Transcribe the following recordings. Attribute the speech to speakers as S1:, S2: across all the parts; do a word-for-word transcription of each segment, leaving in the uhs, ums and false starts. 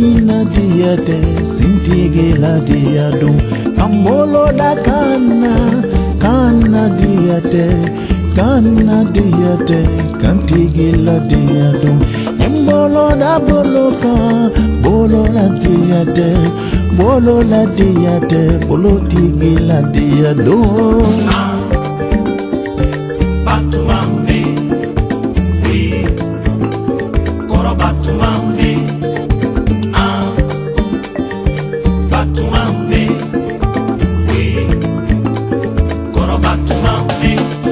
S1: Nina diade sintige la diado Kambolo da kana kana diade kana diade kantige la diado Yembolo da boloka bolo la diade bolo la diade bolo tige la diado
S2: Batumambe we Koro Batumambe ah Batumambe we Koro Batumambe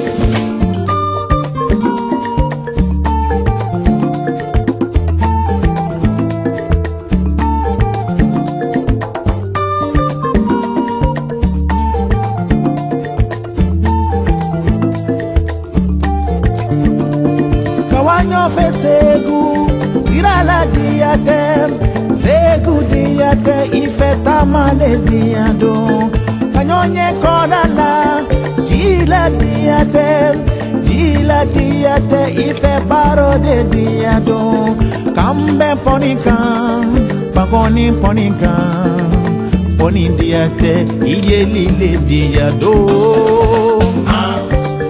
S1: Kawanyo fe segu sirala diate segu diate ifeta male diado kanyonye kodala jila diate jila diate ife baro de diado kambe ponika pagoni ponika poni diate iye lile diado
S2: ah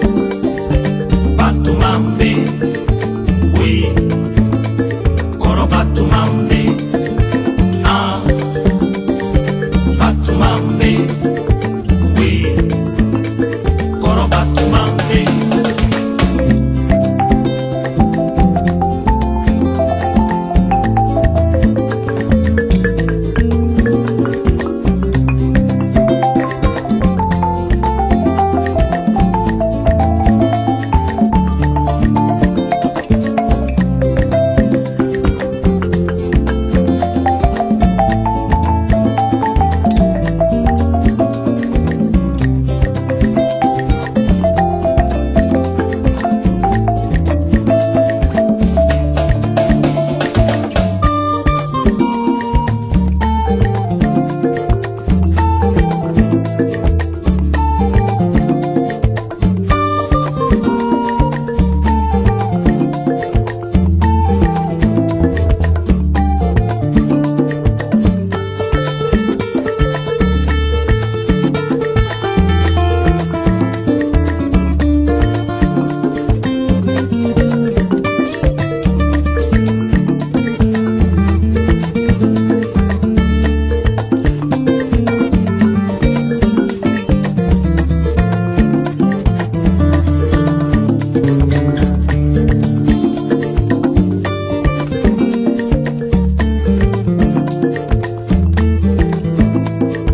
S2: Batumambe we Koro Batumambe ah Batumambe we Koro Batumambe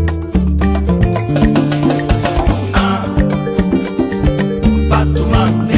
S2: Batumambe